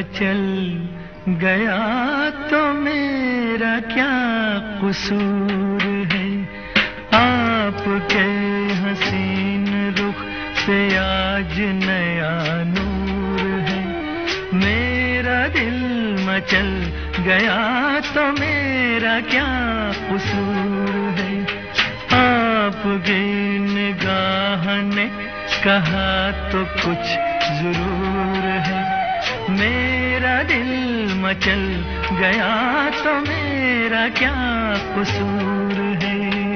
मचल गया तो मेरा क्या कसूर है। आपके हसीन रुख पे आज नया नूर है। मेरा दिल मचल गया तो मेरा क्या कसूर है। आपकी निगाह ने कहा तो कुछ जरूर है। मेरा दिल मचल गया तो मेरा क्या कसूर है।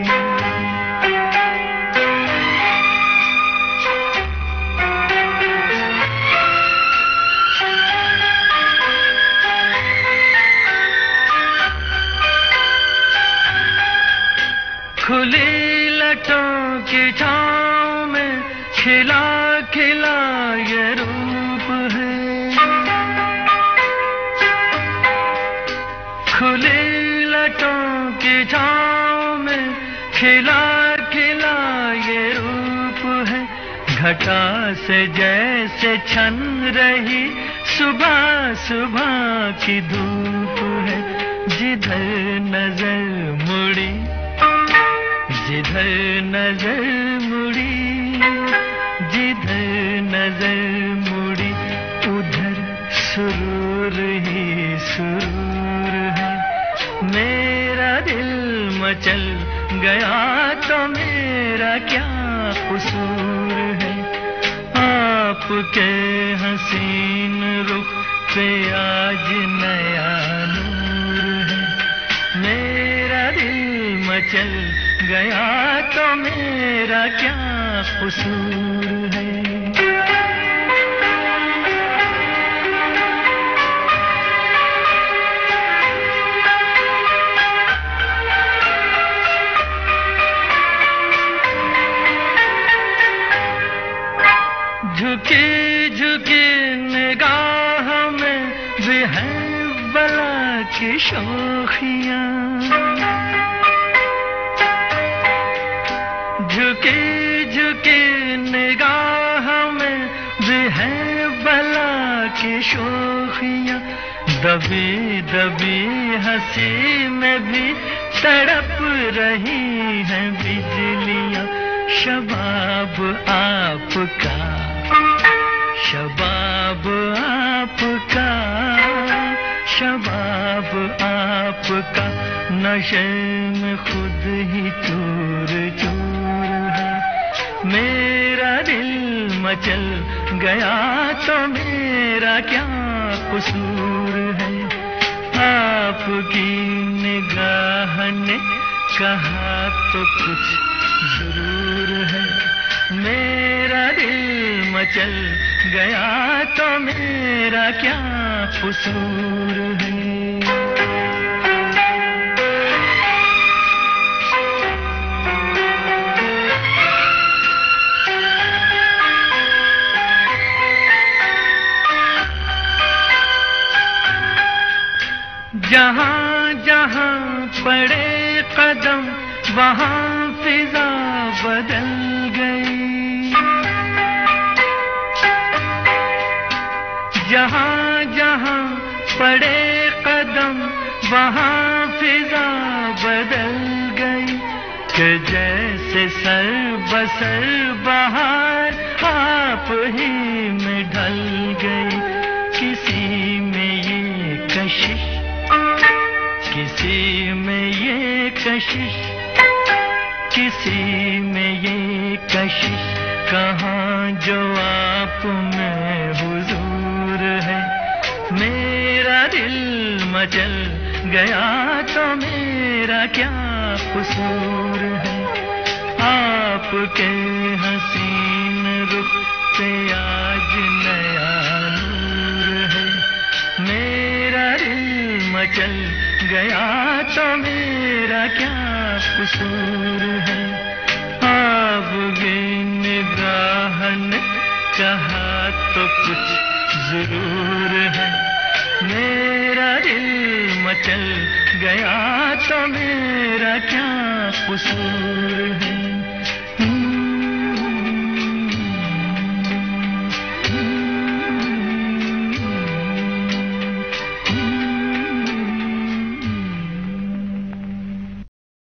खुली लटों की छाँव में खिला खिला ये रूप है। खुली लटों की छाँव में खिला खिला ये रूप है। घटा से जैसे छन रही सुबह सुबह की धूप है। जिधर नजर मुड़ी जिधर नजर मुड़ी जिधर नजर मुड़ी उधर सुरूर ही सुरूर है। मेरा दिल मचल गया तो मेरा क्या कसूर है। आपके हसीन रुख पे आज नया नूर है। मेरा दिल मचल गया तो मेरा क्या कसूर है। झुकी झुकी निगाह में भी है बला की शोखियाँ। झुकी झुकी निगाह में भी है बला की शोखियाँ। दबी दबी हंसी में भी तड़प रही हैं बिजलियाँ। शबाब आपका शबाब आपका शबाब आपका नशे में खुद ही चूर चूर है। मेरा दिल मचल गया तो मेरा क्या कसूर है। आपकी निगाह ने कहा तो कुछ जरूर है। मेरा दिल मचल गया तो मेरा क्या कसूर है। जहाँ जहाँ पड़े कदम वहाँ फिजा बदल गई। जहाँ जहाँ पड़े कदम वहाँ फिजा बदल गई। कि जैसे सर बसर बहार आप ही में ढल गई। किसी में ये कशिश किसी में ये कशिश किसी में ये कशिश कहाँ जो आप में हुजूर है। मेरा दिल मचल गया तो मेरा क्या कसूर है। आपके हसीन रुख पे आज नया नूर है। मेरा दिल मचल गया तो मेरा क्या कसूर है। आपकी निगाह ने कहा तो कुछ जरूर है। मेरा दिल मचल गया तो मेरा क्या कसूर है।